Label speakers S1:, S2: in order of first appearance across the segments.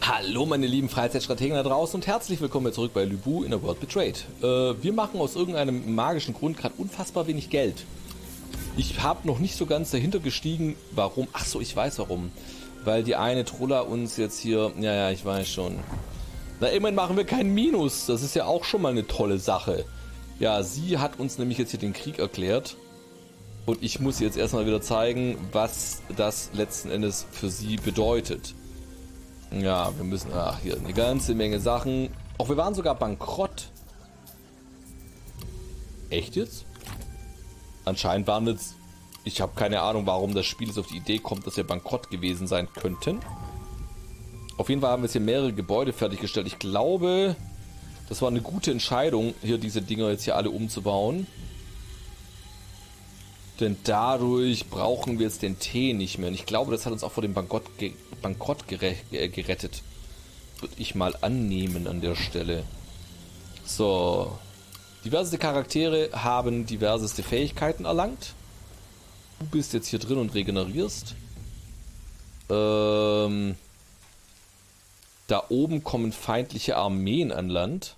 S1: Hallo meine lieben Freizeitstrategen da draußen und herzlich willkommen zurück bei Lu Bu in der World Betrayed. Wir machen aus irgendeinem magischen Grund gerade unfassbar wenig Geld. Ich habe noch nicht so ganz dahinter gestiegen, warum. Ach so, ich weiß warum. Weil die eine Trulla uns jetzt hier... Ja, ich weiß schon. Na, immerhin machen wir keinen Minus. Das ist ja auch schon mal eine tolle Sache. Ja, sie hat uns nämlich jetzt hier den Krieg erklärt. Und ich muss jetzt erstmal wieder zeigen, was das letzten Endes für sie bedeutet. Ja, wir müssen... Ach, hier eine ganze Menge Sachen. Auch wir waren sogar bankrott. Echt jetzt? Anscheinend waren wir jetzt... Ich habe keine Ahnung, warum das Spiel jetzt auf die Idee kommt, dass wir bankrott gewesen sein könnten. Auf jeden Fall haben wir jetzt hier mehrere Gebäude fertiggestellt. Ich glaube, das war eine gute Entscheidung, hier diese Dinger jetzt hier alle umzubauen. Denn dadurch brauchen wir jetzt den Tee nicht mehr. Und ich glaube, das hat uns auch vor dem Bankrott gerettet. Würde ich mal annehmen an der Stelle. So. Diverseste Charaktere haben diverseste Fähigkeiten erlangt. Du bist jetzt hier drin und regenerierst. Da oben kommen feindliche Armeen an Land.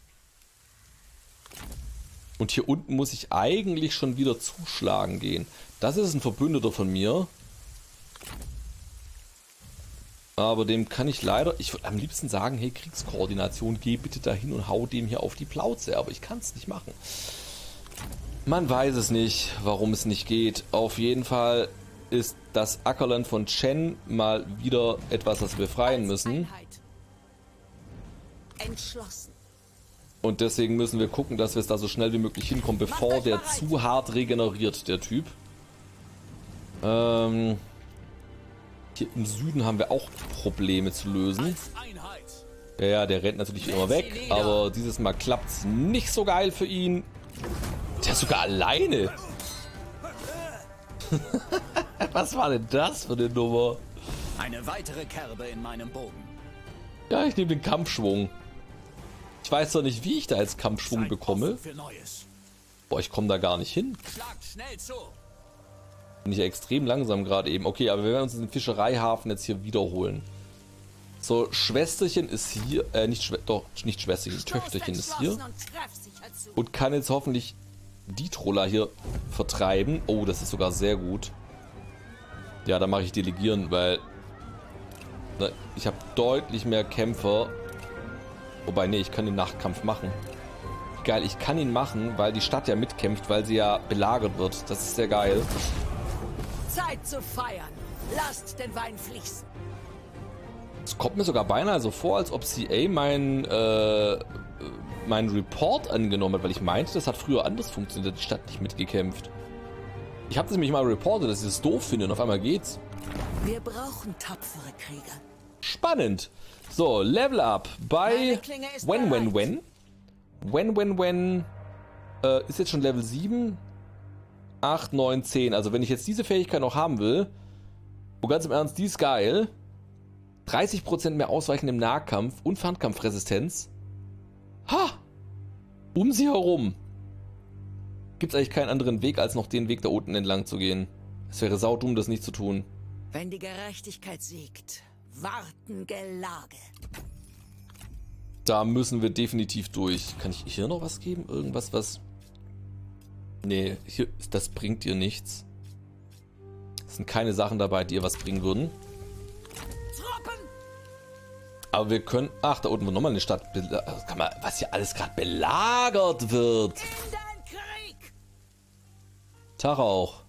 S1: Und hier unten muss ich eigentlich schon wieder zuschlagen gehen. Das ist ein Verbündeter von mir. Aber dem kann ich leider... Ich würde am liebsten sagen, hey, Kriegskoordination, geh bitte dahin und hau dem hier auf die Plauze. Aber ich kann es nicht machen. Man weiß es nicht, warum es nicht geht. Auf jeden Fall ist das Ackerland von Chen mal wieder etwas, das wir befreien müssen.
S2: Entschlossen.
S1: Und deswegen müssen wir gucken, dass wir es da so schnell wie möglich hinkommen, bevor der zu hart regeneriert, der Typ. Hier im Süden haben wir auch Probleme zu lösen. Ja, der rennt natürlich immer weg, aber dieses Mal klappt es nicht so geil für ihn. Der ist sogar alleine. Was war denn das für eine Nummer?
S3: Eine weitere Kerbe in meinem Bogen.
S1: Ja, ich nehme den Kampfschwung. Ich weiß doch nicht, wie ich da jetzt Kampfschwung bekomme. Boah, ich komme da gar nicht hin. Bin ich ja extrem langsam gerade eben. Okay, aber wir werden uns den Fischereihafen jetzt hier wiederholen. So, Schwesterchen ist hier. Nicht Schwesterchen, Töchterchen ist hier. Und kann jetzt hoffentlich die Troller hier vertreiben. Oh, das ist sogar sehr gut. Ja, da mache ich Delegieren, weil ich habe deutlich mehr Kämpfer. Wobei, nee, ich kann den Nachtkampf machen. Geil, ich kann ihn machen, weil die Stadt ja mitkämpft, weil sie ja belagert wird. Das ist sehr geil.
S2: Zeit zu feiern. Lasst den Wein fließen.
S1: Es kommt mir sogar beinahe so vor, als ob CA meinen Report angenommen hat, weil ich meinte, das hat früher anders funktioniert, die Stadt nicht mitgekämpft. Ich habe das nämlich mal reportet, dass ich das doof finde und auf einmal geht's.
S2: Wir brauchen tapfere Krieger.
S1: Spannend. So, Level Up bei When. Ist jetzt schon Level 7, 8, 9, 10. Also wenn ich jetzt diese Fähigkeit noch haben will, und ganz im Ernst, die ist geil. 30% mehr Ausweichen im Nahkampf und Fernkampfresistenz. Ha! Um sie herum. Gibt es eigentlich keinen anderen Weg, als noch den Weg da unten entlang zu gehen. Es wäre saudumm, das nicht zu tun.
S2: Wenn die Gerechtigkeit siegt, warten Gelage.
S1: Da müssen wir definitiv durch. Kann ich hier noch was geben? Irgendwas, was... Nee, hier, das bringt dir nichts. Es sind keine Sachen dabei, die ihr was bringen würden.
S2: Truppen!
S1: Aber wir können... Ach, da unten wird nochmal eine Stadt... Was hier alles gerade belagert wird.
S2: In den Krieg!
S1: Tag auch.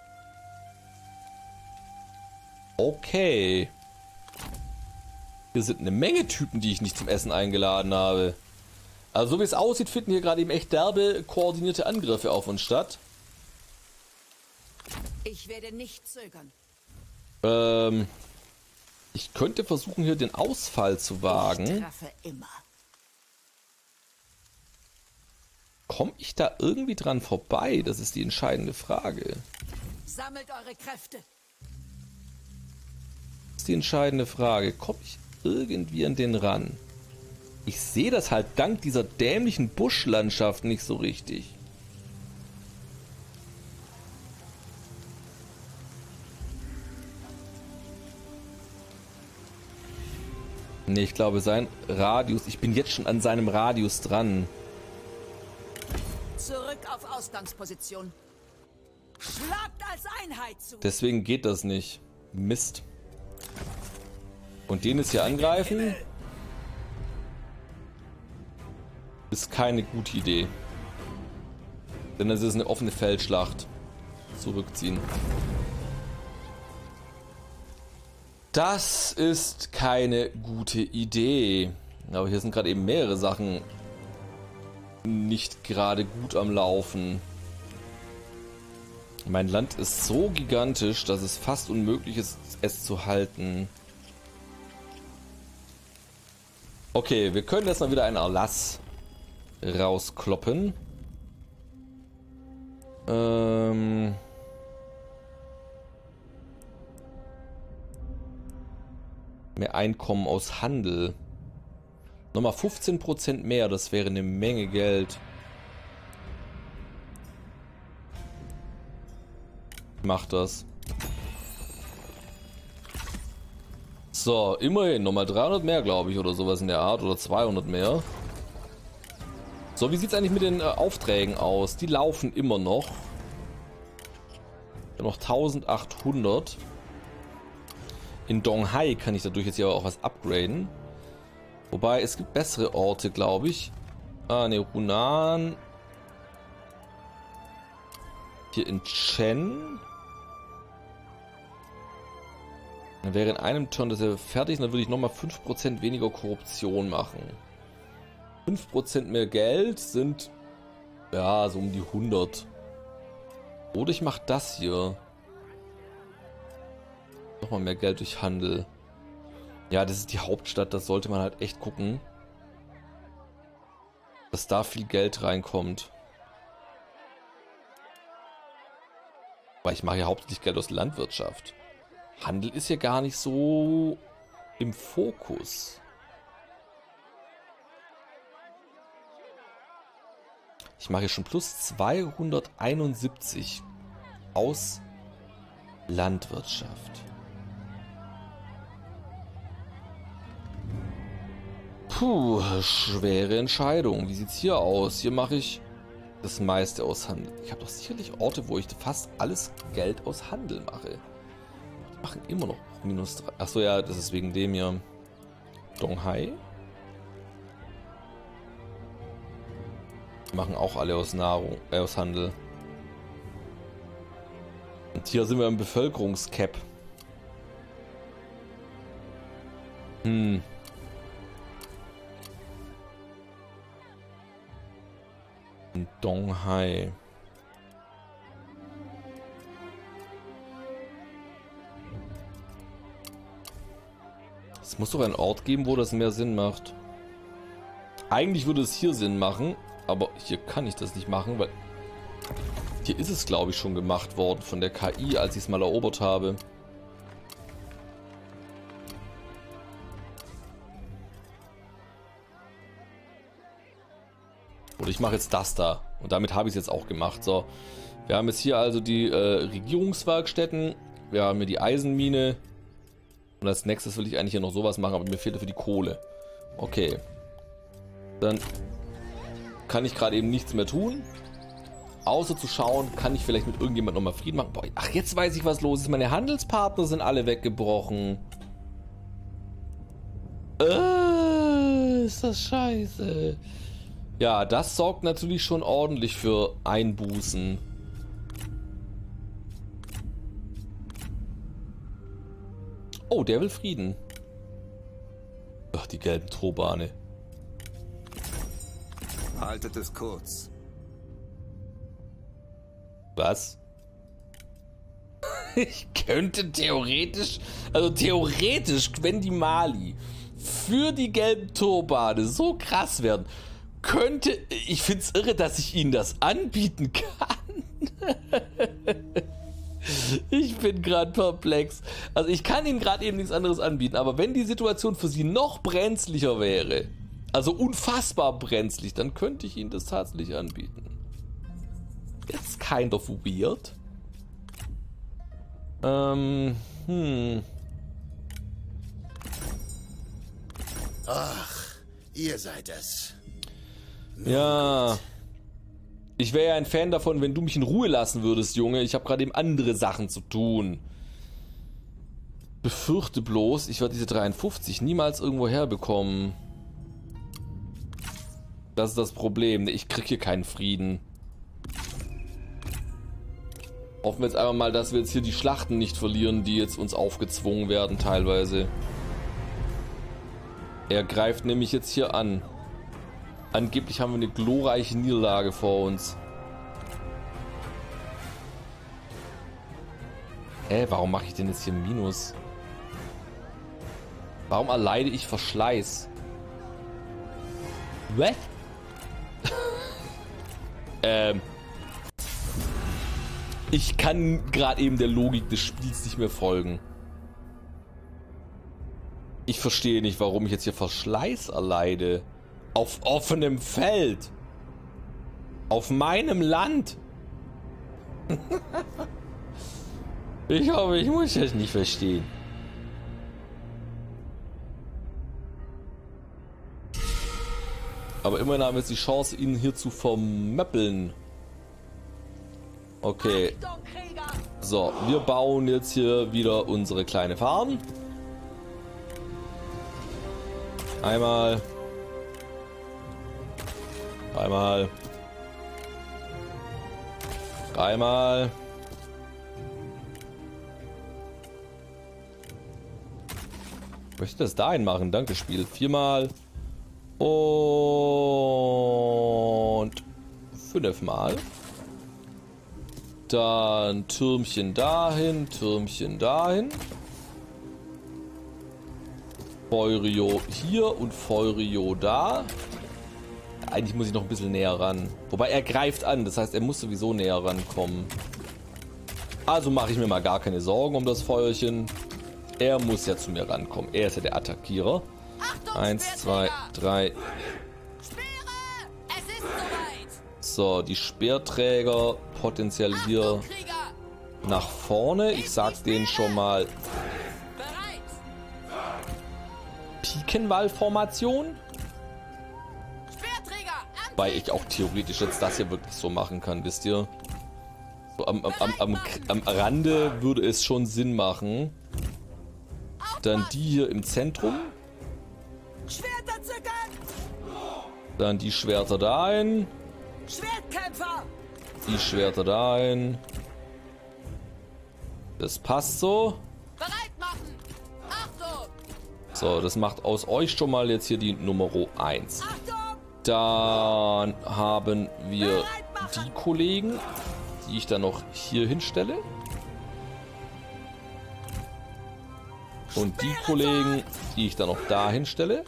S1: Okay. Hier sind eine Menge Typen, die ich nicht zum Essen eingeladen habe. Also so wie es aussieht, finden hier gerade eben echt derbe, koordinierte Angriffe auf uns statt.
S2: Ich werde nicht zögern.
S1: Ich könnte versuchen, hier den Ausfall zu wagen.
S2: Ich treffe immer.
S1: Komme ich da irgendwie dran vorbei? Das ist die entscheidende Frage.
S2: Sammelt eure Kräfte.
S1: Das ist die entscheidende Frage. Komme ich irgendwie an den ran? Ich sehe das halt dank dieser dämlichen Buschlandschaft nicht so richtig. Nee, ich glaube sein Radius... Ich bin jetzt schon an seinem Radius dran.
S2: Zurück auf Ausgangsposition. Schlagt als Einheit zu.
S1: Deswegen geht das nicht. Mist. Und den jetzt hier angreifen... ist keine gute Idee. Denn es ist eine offene Feldschlacht. Zurückziehen. Das ist keine gute Idee. Aber hier sind gerade eben mehrere Sachen nicht gerade gut am Laufen. Mein Land ist so gigantisch, dass es fast unmöglich ist, es zu halten. Okay, wir können jetzt mal wieder einen Erlass rauskloppen. Mehr Einkommen aus Handel. Nochmal 15% mehr, das wäre eine Menge Geld. Macht das. So, immerhin nochmal 300 mehr, glaube ich, oder sowas in der Art, oder 200 mehr. So, wie sieht es eigentlich mit den Aufträgen aus? Die laufen immer noch. Ich habe noch 1800. In Donghai kann ich dadurch jetzt ja auch was upgraden. Wobei, es gibt bessere Orte, glaube ich. Ah, ne, Hunan. Hier in Chen. Dann wäre in einem Turn das ja fertig. Und dann würde ich nochmal 5% weniger Korruption machen. 5% mehr Geld sind, ja, so um die 100. Oder ich mache das hier. Nochmal mehr Geld durch Handel. Ja, das ist die Hauptstadt, das sollte man halt echt gucken, dass da viel Geld reinkommt. Weil ich mache ja hauptsächlich Geld aus Landwirtschaft. Handel ist ja gar nicht so im Fokus. Ich mache hier schon plus 271 aus Landwirtschaft. Puh, schwere Entscheidung. Wie sieht's hier aus? Hier mache ich das meiste aus Handel. Ich habe doch sicherlich Orte, wo ich fast alles Geld aus Handel mache. Die machen immer noch minus 3. Achso, ja, das ist wegen dem hier. Donghai. Die machen auch alle aus Nahrung, aus Handel. Und hier sind wir im Bevölkerungscap. In Donghai. Es muss doch einen Ort geben, wo das mehr Sinn macht. Eigentlich würde es hier Sinn machen, aber hier kann ich das nicht machen, weil hier ist es, glaube ich, schon gemacht worden von der KI, als ich es mal erobert habe. Oder ich mache jetzt das da. Und damit habe ich es jetzt auch gemacht. So, wir haben jetzt hier also die Regierungswerkstätten. Wir haben hier die Eisenmine. Und als nächstes will ich eigentlich hier noch sowas machen, aber mir fehlt dafür die Kohle. Okay. Dann kann ich gerade eben nichts mehr tun. Außer zu schauen, kann ich vielleicht mit irgendjemand nochmal Frieden machen. Boah, ach, jetzt weiß ich, was los ist. Meine Handelspartner sind alle weggebrochen. Ist das scheiße. Ja, das sorgt natürlich schon ordentlich für Einbußen. Oh, der will Frieden. Ach, die gelben Turbane.
S3: Haltet es kurz.
S1: Was? Ich könnte theoretisch, also theoretisch, wenn die Mali für die gelben Turbane so krass werden, könnte, ich finde es irre, dass ich ihnen das anbieten kann. Ich bin gerade perplex. Also ich kann ihnen gerade eben nichts anderes anbieten, aber wenn die Situation für sie noch brenzlicher wäre, also unfassbar brenzlig, dann könnte ich ihnen das tatsächlich anbieten. It's kind of weird.
S4: Ach, ihr seid es.
S1: Ja. Ich wäre ja ein Fan davon, wenn du mich in Ruhe lassen würdest, Junge. Ich habe gerade eben andere Sachen zu tun. Befürchte bloß, ich werde diese 53 niemals irgendwo herbekommen. Das ist das Problem. Ich krieg hier keinen Frieden. Hoffen wir jetzt einfach mal, dass wir jetzt hier die Schlachten nicht verlieren, die jetzt uns aufgezwungen werden teilweise. Er greift nämlich jetzt hier an. Angeblich haben wir eine glorreiche Niederlage vor uns. Warum mache ich denn jetzt hier Minus? Warum erleide ich Verschleiß? Was? Ich kann gerade eben der Logik des Spiels nicht mehr folgen. Ich verstehe nicht, warum ich jetzt hier Verschleiß erleide. Auf offenem Feld. Auf meinem Land. Ich hoffe, ich muss das nicht verstehen. Aber immerhin haben wir jetzt die Chance, ihn hier zu vermöppeln. Okay. So, wir bauen jetzt hier wieder unsere kleine Farm. Einmal. Einmal. Einmal. Ich möchte das dahin machen. Danke, Spiel. 4-mal. Und 5-mal. Dann Türmchen dahin, Türmchen dahin. Feurio hier und Feurio da. Eigentlich muss ich noch ein bisschen näher ran. Wobei er greift an, das heißt, er muss sowieso näher rankommen. Also mache ich mir mal gar keine Sorgen um das Feuerchen. Er muss ja zu mir rankommen. Er ist ja der Attackierer. 1, 2, 3. So, die Speerträger potenziell hier nach vorne. Ich sag denen schon mal Pikenwall-Formation. Weil ich auch theoretisch jetzt das hier wirklich so machen kann, wisst ihr? So am Rande würde es schon Sinn machen. Dann die hier im Zentrum. Dann die Schwerter dahin.
S2: Schwertkämpfer!
S1: Die Schwerter dahin. Das passt so.
S2: Bereit machen! Achtung!
S1: So, das macht aus euch schon mal jetzt hier die Nummer 1.
S2: Achtung!
S1: Dann haben wir die Kollegen, die ich dann noch hier hinstelle. Und die Kollegen, die ich dann noch da hinstelle.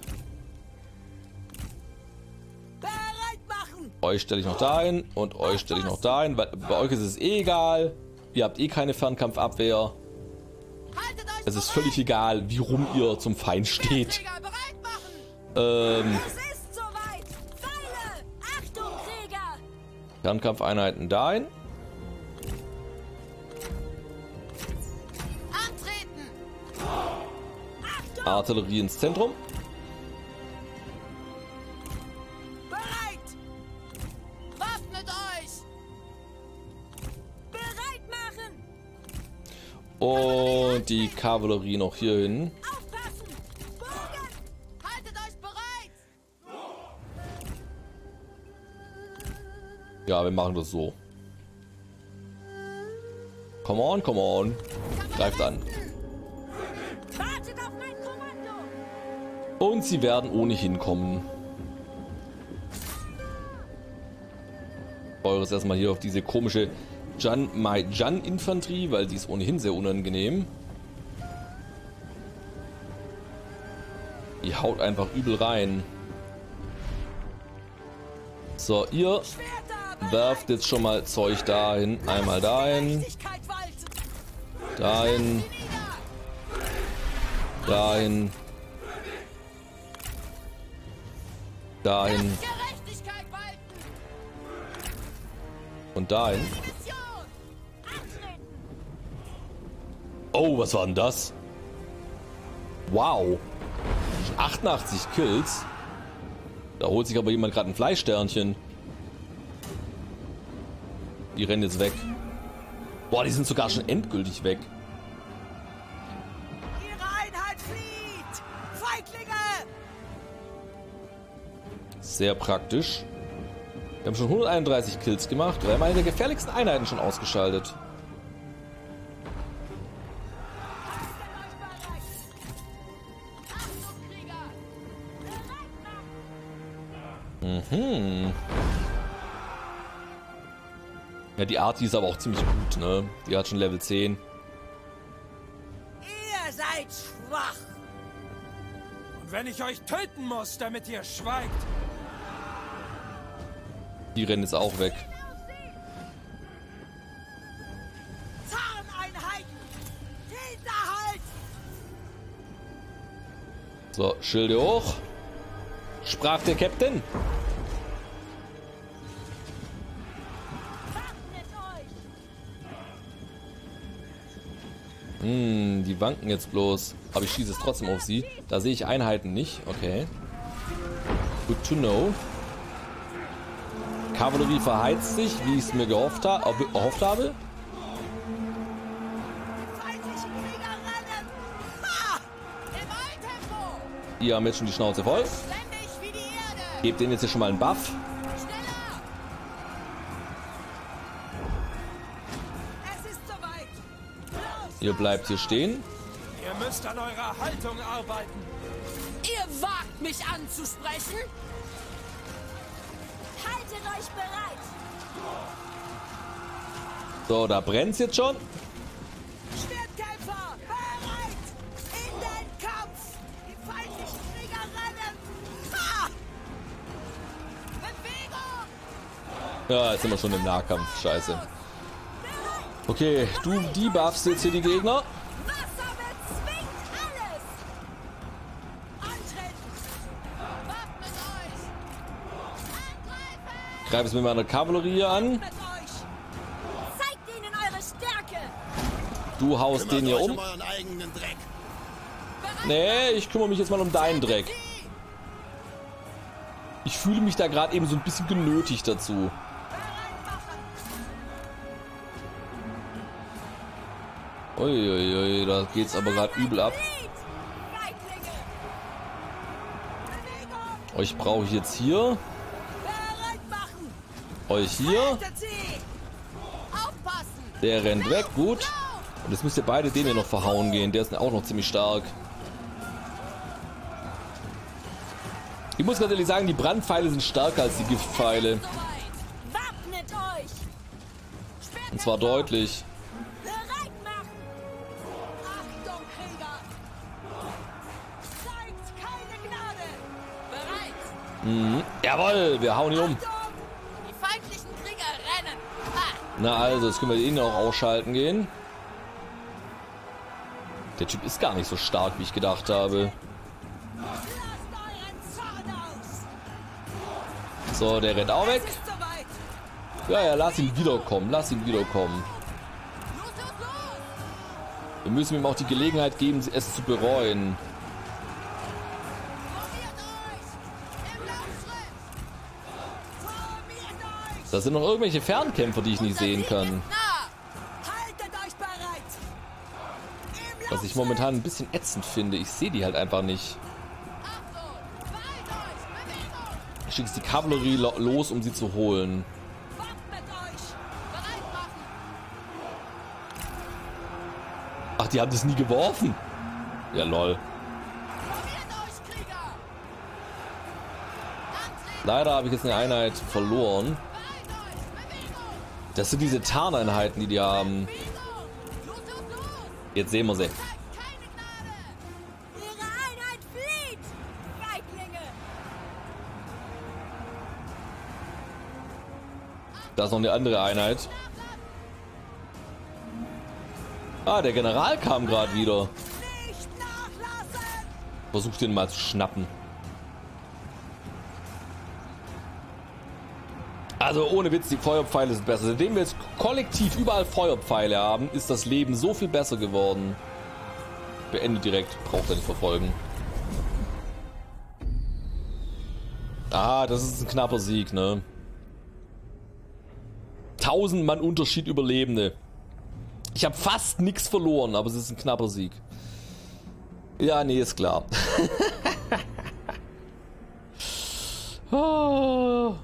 S1: Euch stelle ich noch dahin und euch stelle ich noch dahin, weil bei euch ist es eh egal. Ihr habt eh keine Fernkampfabwehr. Es ist völlig egal, wie rum ihr zum Feind steht. Fernkampfeinheiten dahin. Artillerie ins Zentrum. Und die Kavallerie noch hier hin. Ja, wir machen das so. Come on, come on. Greift an. Und sie werden ohnehin kommen. Eures erstmal hier auf diese komische Janmai-Jan-Infanterie, weil die ist ohnehin sehr unangenehm. Die haut einfach übel rein. So, ihr werft jetzt schon mal Zeug dahin. Einmal dahin. Dahin. Dahin. Dahin. Und dahin. Oh, was war denn das? Wow. 88 Kills. Da holt sich aber jemand gerade ein Fleischsternchen. Die rennen jetzt weg. Boah, die sind sogar schon endgültig weg.
S2: Ihre Einheit flieht! Feiglinge!
S1: Sehr praktisch. Wir haben schon 131 Kills gemacht. Wir haben eine der gefährlichsten Einheiten schon ausgeschaltet. Ja, die Arti ist aber auch ziemlich gut, ne? Die hat schon Level 10.
S2: Ihr seid schwach!
S5: Und wenn ich euch töten muss, damit ihr schweigt,
S1: Die rennen jetzt auch weg.
S2: Zahneinheiten! Hinterhalt!
S1: So, Schilde hoch. Sprach der Captain. Die wanken jetzt bloß. Aber ich schieße es trotzdem auf sie. Da sehe ich Einheiten nicht. Okay. Good to know. Kavallerie verheizt sich, wie ich es mir erhofft habe.
S2: Feindliche Krieger rennen! Ha! Im Eiltempo!
S1: Die haben jetzt schon die Schnauze voll.
S2: Ständig wie die Erde!
S1: Gebt denen jetzt hier schon mal einen Buff.
S2: Schneller! Es ist soweit! Los!
S1: Ihr bleibt hier stehen.
S5: ihr müsst an eurer Haltung arbeiten.
S2: Ihr wagt mich anzusprechen? Haltet euch bereit!
S1: So, da brennt's jetzt schon.
S2: Schwertkämpfer, bereit! In den Kampf! Die feindlichen Krieger rennen! Ha! Bewegung!
S1: Ja, jetzt sind wir schon im Nahkampf. Scheiße. Okay, du debuffst jetzt hier die Gegner.
S2: Wasser bezwingt alles! Antreten! Wappnet euch! Angreifen!
S1: Greif es mit meiner Kavallerie an.
S2: Mit euch! Zeigt ihnen eure Stärke!
S1: Du haust den hier
S4: Kümmert euch
S1: um.
S4: euren eigenen Dreck.
S1: Nee, ich kümmere mich jetzt mal um deinen Dreck. Ich fühle mich da gerade eben so ein bisschen genötigt dazu. Uiuiui, da geht's aber gerade übel ab.
S2: Feiglinge! Bewegung!
S1: Euch brauche ich jetzt hier.
S2: Bereit machen!
S1: Euch hier.
S2: Haltet sie! Aufpassen!
S1: Der rennt weg, gut. Und jetzt müsst ihr beide den hier noch verhauen gehen. Der ist auch noch ziemlich stark. Ich muss ganz ehrlich sagen, die Brandpfeile sind stärker als die Giftpfeile.
S2: Soweit! Wappnet euch!
S1: Und zwar deutlich.
S2: Bereit machen! Achtung, Krieger! Zeigt keine Gnade! Bereit!
S1: Jawohl, wir hauen ihn um.
S2: Achtung! Die feindlichen Krieger rennen! Ha!
S1: Na also, jetzt können wir ihn noch ausschalten gehen. Der Typ ist gar nicht so stark, wie ich gedacht habe.
S2: Lasst euren Zorn aus!
S1: So, der rennt auch weg.
S2: Es ist soweit!
S1: Ja, ja, lass ihn wiederkommen. Lass ihn wiederkommen.
S2: Los, los, los!
S1: Wir müssen ihm auch die Gelegenheit geben, es zu bereuen.
S2: Formiert euch! Im Laufschritt! Formiert euch!
S1: Da sind noch irgendwelche Fernkämpfer, die ich nicht sehen kann.
S2: Na! Haltet euch bereit! Im
S1: Was ich momentan ein bisschen ätzend finde. Ich sehe die halt einfach nicht.
S2: Achtung! Beeilt euch! Bewegung!
S1: Ich schicke die Kavallerie los, um sie zu holen.
S2: Wappnet euch! Bereit machen!
S1: Ach, die haben das nie geworfen. Ja, lol.
S2: Formiert euch, Krieger! Antreten!
S1: Leider habe ich jetzt eine Einheit verloren.
S2: Bereit euch! Bewegung!
S1: Das sind diese Tarneinheiten, die haben.
S2: Bewegung! Los, los, los!
S1: Jetzt sehen wir sie.
S2: Zeigt keine Gnade! Ihre Einheit flieht! Feiglinge!
S1: Da ist noch eine andere Einheit. Ah, der General kam gerade wieder.
S2: Nicht nachlassen!
S1: Versucht den mal zu schnappen. Also ohne Witz, die Feuerpfeile sind besser. Seitdem wir jetzt kollektiv überall Feuerpfeile haben, ist das Leben so viel besser geworden. Beende direkt, braucht er nicht verfolgen. Ah, das ist ein knapper Sieg, ne? 1000 Mann Unterschied Überlebende. Ich habe fast nichts verloren, aber es ist ein knapper Sieg. Ja, nee, ist klar. Oh.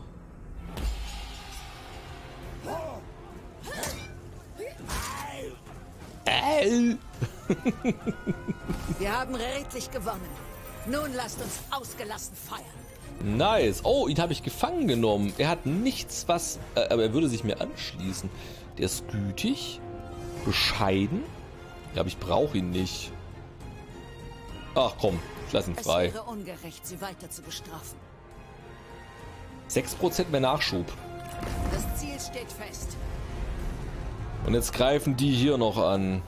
S2: Wir haben redlich gewonnen. Nun lasst uns ausgelassen feiern.
S1: Nice. Oh, ihn habe ich gefangen genommen. Er hat nichts, was... aber er würde sich mir anschließen. Der ist gütig, bescheiden. Ja, aber ich brauche ihn nicht. Ach komm, ich lass ihn frei.
S2: Es wäre ungerecht, sie weiter zu bestrafen.
S1: 6% mehr Nachschub.
S2: Das Ziel steht fest.
S1: Und jetzt greifen die hier noch an.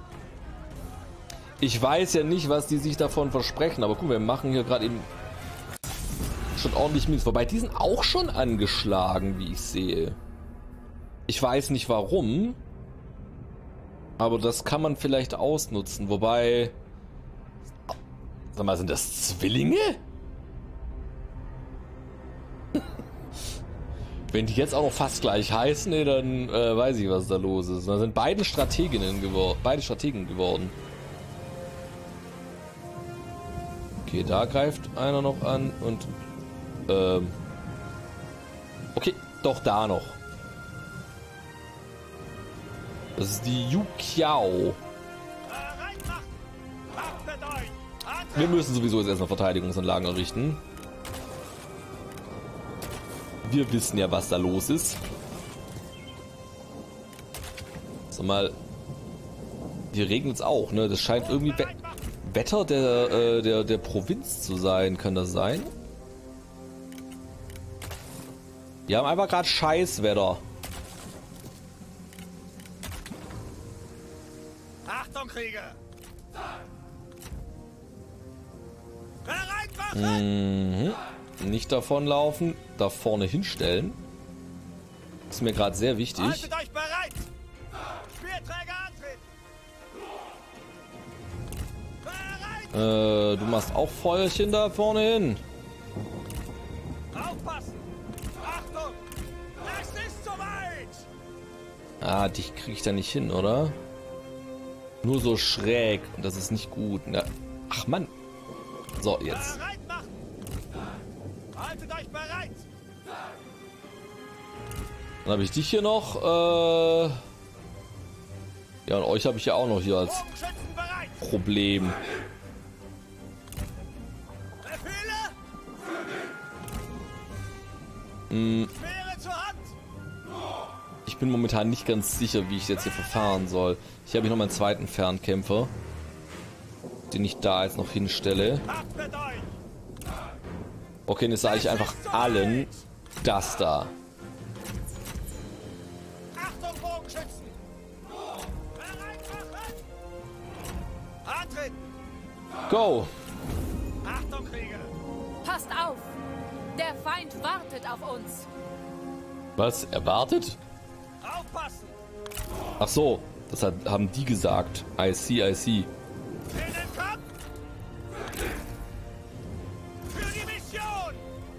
S1: Ich weiß ja nicht, was die sich davon versprechen, aber guck, wir machen hier gerade eben schon ordentlich Minus. Wobei, die sind auch schon angeschlagen, wie ich sehe. Ich weiß nicht warum, aber das kann man vielleicht ausnutzen. Wobei, sag mal, sind das Zwillinge? Wenn die jetzt auch noch fast gleich heißen, nee, dann weiß ich, was da los ist. Da sind beide Strategen geworden. Okay, da greift einer noch an und okay, doch da noch. Das ist die Yu Qiao. Wir müssen sowieso jetzt erstmal Verteidigungsanlagen errichten. Wir wissen ja, was da los ist. Sag mal, hier regnet es auch, ne? Das scheint irgendwie Wetter der Provinz zu sein. Kann das sein? Die haben einfach gerade Scheißwetter.
S5: Achtung, Krieger! Bereit machen!
S1: Mhm. Nicht davonlaufen, da vorne hinstellen. Ist mir gerade sehr wichtig.
S5: Haltet euch bereit! Speerträger antreten! Bereit!
S1: Du machst auch Feuerchen da vorne hin.
S5: Aufpassen! Achtung! Es ist soweit!
S1: Ah, dich krieg ich da nicht hin, oder? Nur so schräg. Und das ist nicht gut. Na, ach Mann. So, jetzt.
S5: Bereit machen! Haltet euch bereit!
S1: Dann habe ich dich hier noch. Ja, und euch habe ich ja auch noch hier als
S5: Bogenschützen bereit!
S1: Problem.
S5: Befehle! Speere zur Hand!
S1: Ich bin momentan nicht ganz sicher, wie ich jetzt hier verfahren soll. Hier habe ich noch meinen zweiten Fernkämpfer, den ich da jetzt noch hinstelle.
S5: Habt mit euch!
S1: Okay, jetzt sage ich einfach allen das da.
S5: Achtung, Bogenschützen! Bereit machen! Antreten!
S1: Go!
S5: Achtung, Krieger!
S2: Passt auf! Der Feind wartet auf uns.
S1: Was? Erwartet?
S5: Aufpassen!
S1: Ach so, das haben die gesagt. I see, I see.
S5: In den Kampf! Für die Mission!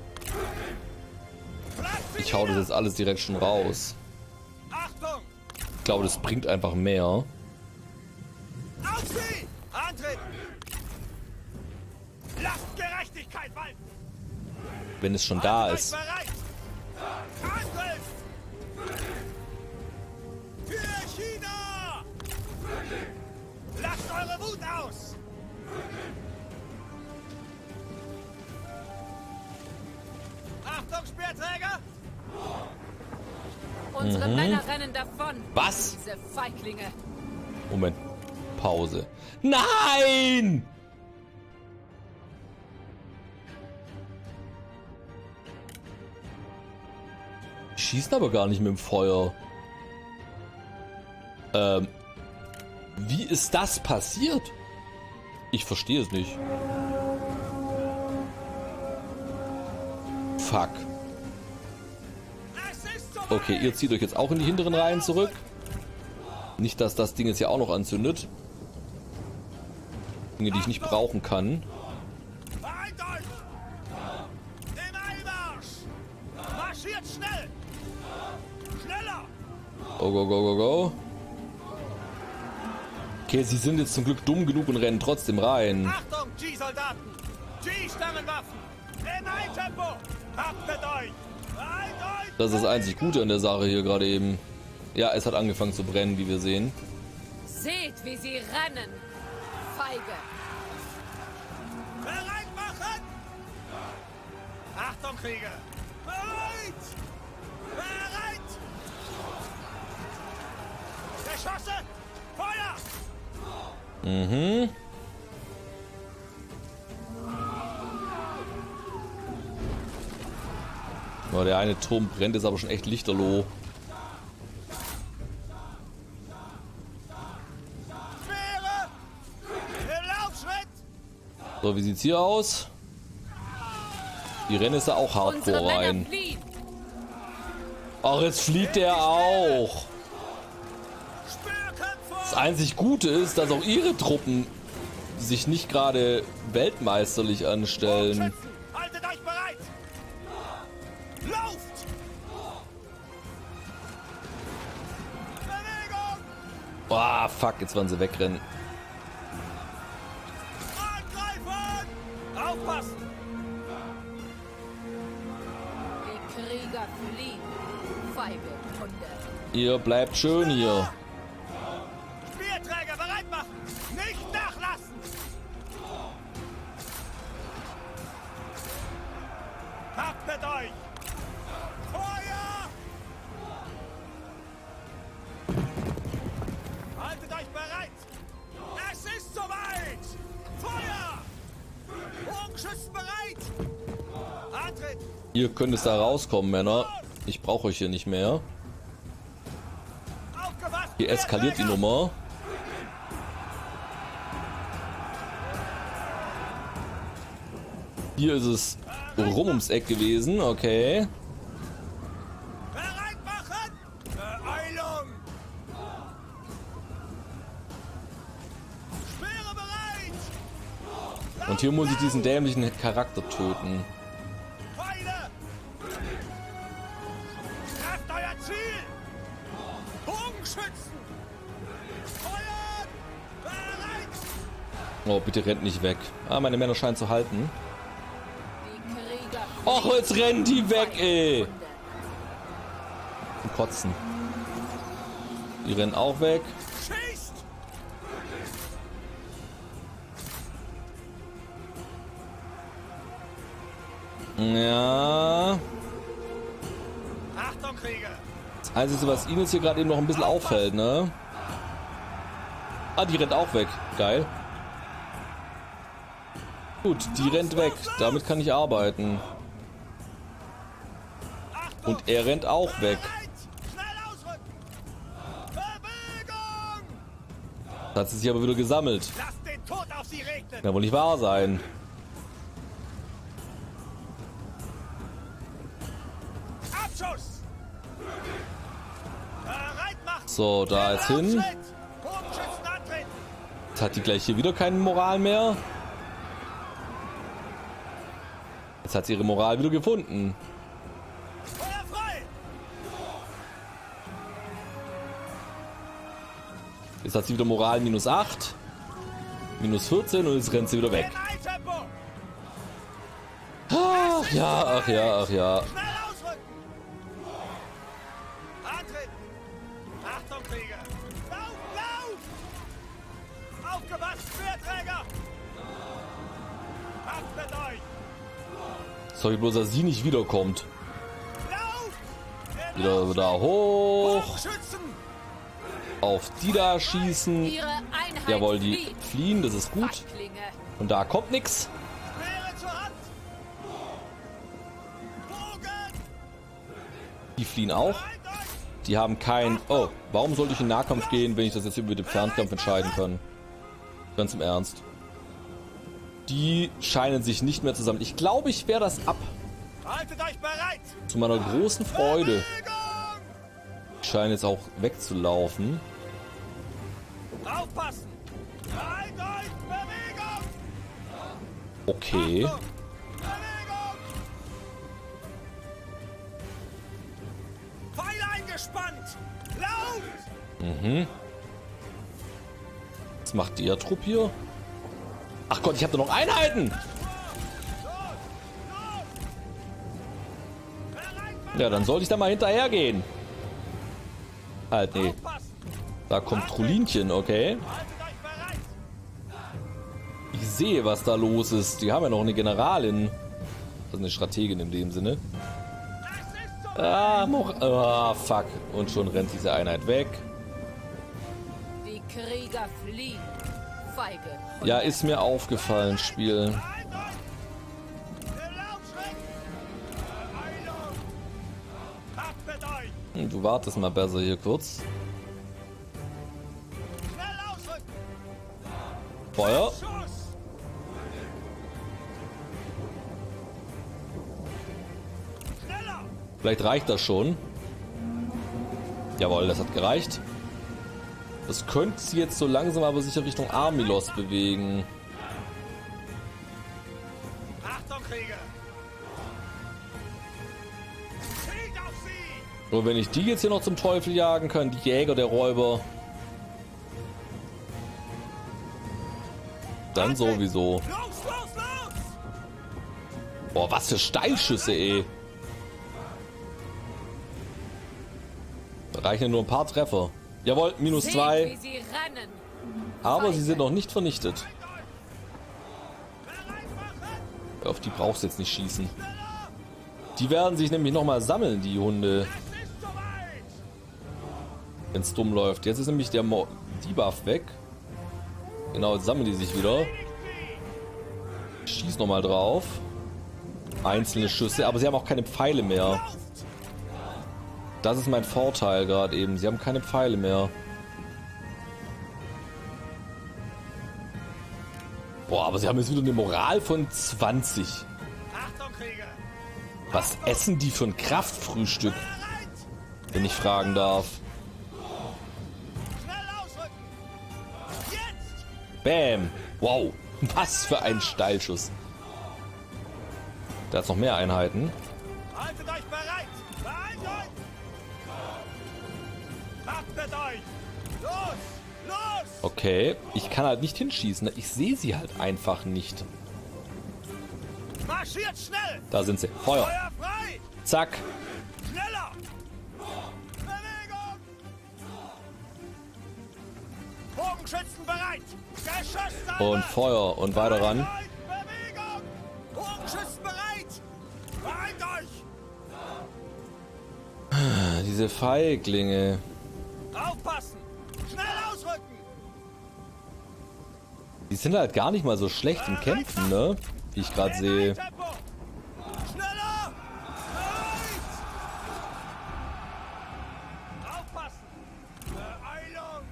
S1: Ich hau das jetzt alles direkt schon raus.
S5: Achtung!
S1: Ich glaube, das bringt einfach mehr.
S5: Auf sie! Antreten! Lasst Gerechtigkeit walten!
S1: Wenn es schon da
S5: Haltet
S1: ist.
S5: euch bereit! Angriff! Für China! Lasst eure Wut aus! Achtung, Speerträger!
S2: Unsere Männer rennen davon.
S1: Was?
S2: Diese Feiglinge.
S1: Moment. Pause. Nein! Die schießen aber gar nicht mit dem Feuer. Wie ist das passiert? Ich verstehe es nicht. Fuck.
S5: Es ist soweit!
S1: Okay, ihr zieht euch jetzt auch in die hinteren Reihen zurück. Nicht, dass das Ding jetzt ja auch noch anzündet. Dinge, die ich nicht brauchen kann.
S5: Vereint euch! Im Eimer! Jetzt schnell! Schneller!
S1: Go, go, go, go, go. Okay, sie sind jetzt zum Glück dumm genug und rennen trotzdem rein.
S5: Achtung, G-Soldaten! G-Stangenwaffen! In ein Tempo! Wappnet euch! Euch!
S1: Das ist das einzig Gute an der Sache hier gerade eben. Ja, es hat angefangen zu brennen, wie wir sehen.
S6: Seht, wie sie rennen! Feige!
S5: Bereit machen! Achtung, Krieger! Bereit! Bereit! Geschosse! Feuer!
S1: Mhm. Oh, der eine Turm brennt, ist aber schon echt lichterloh.
S5: Speere! Im Laufschritt!
S1: So, wie sieht's hier aus? Die rennen ist da auch
S6: Unsere
S1: hardcore
S6: Männer
S1: rein.
S6: fliehen!
S1: Ach, jetzt flieht der auch. Das einzig Gute ist, dass auch ihre Truppen sich nicht gerade weltmeisterlich anstellen.
S5: Schützen, haltet euch bereit! Lauft! Bewegung!
S1: Ah, fuck, jetzt waren sie wegrennen.
S5: Angreifen! Aufpassen!
S6: Die Krieger fliehen! Feige Hunde!
S1: Ihr bleibt schön hier.
S5: Speerträger bereit machen! Nicht nachlassen! Wappnet euch! Feuer! Haltet euch bereit! Es ist soweit! Feuer! Bogenschützen bereit! Antritt!
S1: Ihr könnt es da rauskommen, Männer. Ich brauche euch hier nicht mehr.
S5: Aufgepasst!
S1: Hier eskaliert die
S5: Speerträger!
S1: Nummer. Hier ist es rum ums Eck gewesen, okay.
S5: Bereit machen! Beeilung! Speere bereit!
S1: Und hier muss ich diesen dämlichen Charakter töten.
S5: Pfeile! Trefft euer Ziel! Bogenschützen! Feuern! Bereit!
S1: Oh, bitte rennt nicht weg. Ah, meine Männer scheinen zu halten.
S6: Die Krieger
S1: Och, jetzt rennen die weg, ey. Und kotzen. Die rennen auch weg.
S5: Schießt!
S1: Ja.
S5: Achtung, Krieger!
S1: Das Einzige, was ihnen jetzt hier gerade eben noch ein bisschen auffällt, ne? Ah, die rennt auch weg. Geil. Gut, die rennt weg. Damit kann ich arbeiten.
S5: Achtung!
S1: Und er rennt auch weg.
S5: Bereit! Schnell ausrücken! Bewegung!
S1: Das hat sie sich aber wieder gesammelt.
S5: Lasst den Tod auf sie regnen!
S1: Kann wohl nicht wahr sein.
S5: Abschuss! Bereit machen!
S1: So, da jetzt hin.
S5: Laufschritt! Bogenschützen antreten!
S1: Jetzt hat die gleich hier wieder keine Moral mehr. Jetzt hat sie ihre Moral wieder gefunden.
S5: Feuer frei!
S1: Jetzt hat sie wieder Moral minus 8. Minus 14 und jetzt rennt sie wieder weg.
S5: In ein Tempo!
S1: Ach ja, ach ja, ach ja.
S5: Schnell ausrücken! Antreten! Achtung, Krieger! Lauf, lauf! Aufgepasst, Speerträger! Wappnet euch!
S1: Sorry, bloß, dass sie nicht wiederkommt.
S5: Lauf!
S1: Wieder da hoch.
S5: Bogenschützen!
S1: Auf die da schießen.
S6: Ihre Einheit
S1: Jawohl, die
S6: flieht!
S1: fliehen, das ist gut.
S6: Feiglinge!
S1: Und da kommt nix.
S5: Speere zur Hand! Bogen!
S1: Die fliehen auch.
S5: Bereit euch!
S1: Die haben kein... Oh, warum sollte ich in Nahkampf gehen, wenn ich das jetzt über den Fernkampf entscheiden kann? Ganz im Ernst. Die scheinen sich nicht mehr zusammen. Ich glaube, ich wehre das ab.
S5: Haltet euch bereit!
S1: Zu meiner großen Freude.
S5: Bewegung!
S1: Die scheinen jetzt auch wegzulaufen.
S5: Aufpassen! Bereit euch! Bewegung!
S1: Okay.
S5: Achtung! Bewegung! Wand! Lauf!
S1: Mhm. Was macht der Trupp hier? Ach Gott, ich habe da noch Einheiten! Ja, dann sollte ich da mal hinterhergehen. Halt, nee. Da kommt Trulinchen, okay. Ich sehe, was da los ist. Die haben ja noch eine Generalin. Also eine Strategin in dem Sinne. Ah, fuck. Und schon rennt diese Einheit weg.
S6: Die Krieger fliehen. Feige.
S1: Ja, ist mir aufgefallen, Spiel. Du wartest mal besser hier kurz. Feuer. Vielleicht reicht das schon. Jawohl, das hat gereicht. Das könnte sie jetzt so langsam aber sicher Richtung Armilos bewegen.
S5: Achtung, Krieger! Zielt auf sie!
S1: Nur wenn ich die jetzt hier noch zum Teufel jagen kann, die Jäger der Räuber, dann sowieso.
S5: Los, los, los!
S1: Boah, was für Steilschüsse, ey. Da reichen nur ein paar Treffer. Jawohl, minus
S6: Seht,
S1: 2.
S6: wie sie rennen.
S1: Aber sie sind noch nicht vernichtet. Auf die brauchst du jetzt nicht schießen. Die werden sich nämlich nochmal sammeln, die Hunde. Wenn es dumm läuft. Jetzt ist nämlich der Debuff weg. Genau, jetzt sammeln die sich wieder. Schieß nochmal drauf. Einzelne Schüsse, aber sie haben auch keine Pfeile mehr. Das ist mein Vorteil gerade eben. Sie haben keine Pfeile mehr. Boah, aber sie haben jetzt wieder eine Moral von 20.
S5: Achtung, Krieger!
S1: Was essen die für ein Kraftfrühstück? Wenn ich fragen darf.
S5: Schnell ausrücken! Jetzt!
S1: Bam! Wow! Was für ein Steilschuss. Da hat noch mehr Einheiten.
S5: Haltet euch bereit! Beeilt euch! Achtet euch! Los! Los!
S1: Okay, ich kann halt nicht hinschießen. Ich sehe sie halt einfach nicht.
S5: Marschiert schnell!
S1: Da sind sie. Feuer.
S5: Feuer frei!
S1: Zack.
S5: Schneller! Bewegung! Bogenschützen bereit! Geschoss
S1: Und Feuer. Und weiter ran.
S5: Bewegung! Bogenschützen bereit! Beeilt euch!
S1: Diese Feiglinge.
S5: Aufpassen! Schnell ausrücken!
S1: Die sind halt gar nicht mal so schlecht im Kämpfen, ne? Wie ich gerade sehe.
S5: Tempo! Schneller! Bereit! Aufpassen! Beeilung!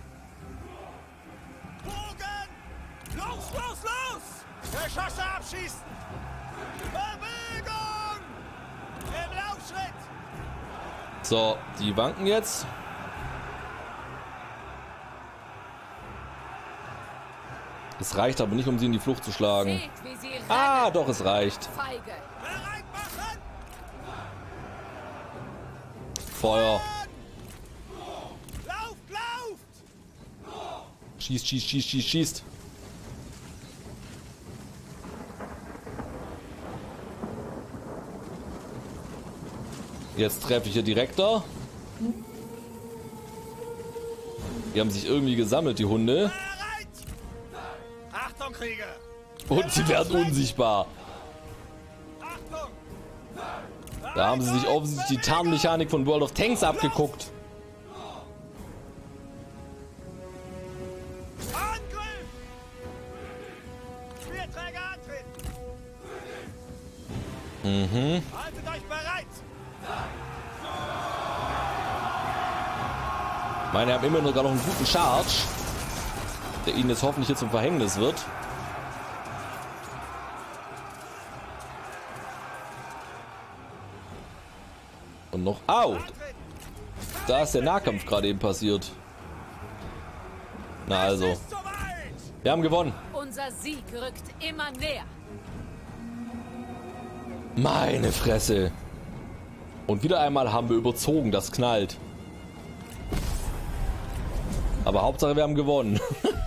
S5: Bogen! Los, los, los! Geschosse abschießen! Bewegung! Im Laufschritt!
S1: So, die wanken jetzt. Es reicht aber nicht, um sie in die Flucht zu schlagen.
S6: Seht, wie sie rennen.
S1: Ah, doch, es reicht.
S6: Feige.
S5: Bereit machen!
S1: Feuer.
S5: Lauft, lauft!
S1: Schießt, schießt, schießt, schießt, schießt. Jetzt treffe ich hier direkter. Die haben sich irgendwie gesammelt, die Hunde.
S5: Bereit! Achtung, Krieger!
S1: Und sie werden unsichtbar.
S5: Achtung!
S1: Da haben sie sich offensichtlich die Tarnmechanik von World of Tanks abgeguckt.
S5: Angriff! Speerträger antreten! Haltet euch bereit!
S1: Meine haben immer sogar noch einen guten Charge, der ihnen jetzt hoffentlich hier zum Verhängnis wird. Und noch... Au! Da ist der Nahkampf gerade eben passiert. Na also,
S5: Ist soweit!
S1: wir haben gewonnen.
S6: Unser Sieg rückt immer näher.
S1: Meine Fresse. Und wieder einmal haben wir überzogen, das knallt. Aber Hauptsache wir haben gewonnen.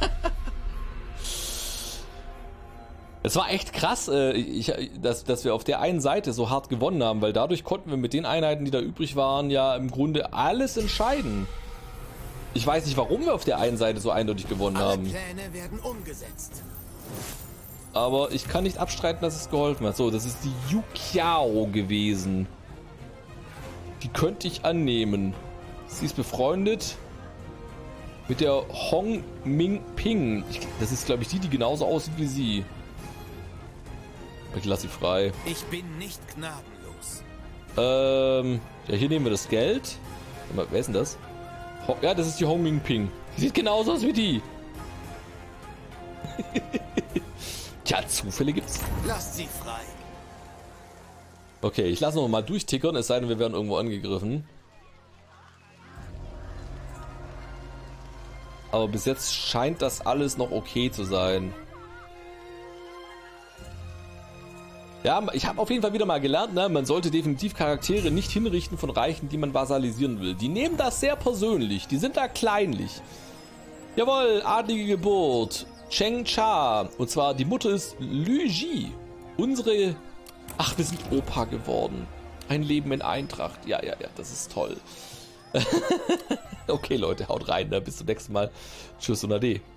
S1: Es war echt krass, dass wir auf der einen Seite so hart gewonnen haben, weil dadurch konnten wir mit den Einheiten, die da übrig waren, ja im Grunde alles entscheiden. Ich weiß nicht, warum wir auf der einen Seite so eindeutig gewonnen haben.
S4: Pläne werden umgesetzt.
S1: Aber ich kann nicht abstreiten, dass es geholfen hat. So, das ist die Yukiao gewesen. Die könnte ich annehmen. Sie ist befreundet mit der Hong Ming Ping. Das ist, glaube ich, die genauso aussieht wie sie. Ich lasse sie frei.
S4: Ich bin nicht gnadenlos.
S1: Ja, hier nehmen wir das Geld. Mal, wer ist denn das? Ja, das ist die Hong Ming Ping. Die sieht genauso aus wie die. Tja, Zufälle gibt's.
S4: Lasst sie frei.
S1: Okay, ich lasse noch mal durchtickern, es sei denn, wir werden irgendwo angegriffen. Aber bis jetzt scheint das alles noch okay zu sein. Ja, ich habe auf jeden Fall wieder mal gelernt, ne? Man sollte definitiv Charaktere nicht hinrichten von Reichen, die man vasalisieren will. Die nehmen das sehr persönlich, die sind da kleinlich. Jawohl, adlige Geburt. Cheng Cha. Und zwar, die Mutter ist Lü Ji. Unsere... Ach, wir sind Opa geworden. Ein Leben in Eintracht. Ja, das ist toll. Okay, Leute, haut rein. Ne? Bis zum nächsten Mal. Tschüss und Ade.